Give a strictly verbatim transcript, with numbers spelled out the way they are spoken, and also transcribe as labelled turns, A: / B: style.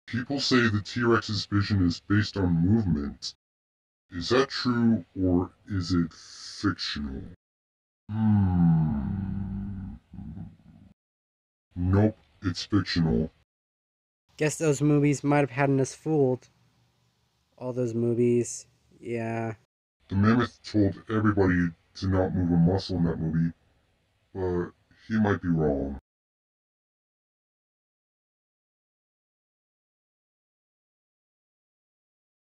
A: People say the T-Rex's vision is based on movement. Is that true, or is it fictional? Hmm. Nope, it's fictional.
B: Guess those movies might have had us fooled. All those movies, yeah.
A: The mammoth told everybody to not move a muscle in that movie, but he might be wrong.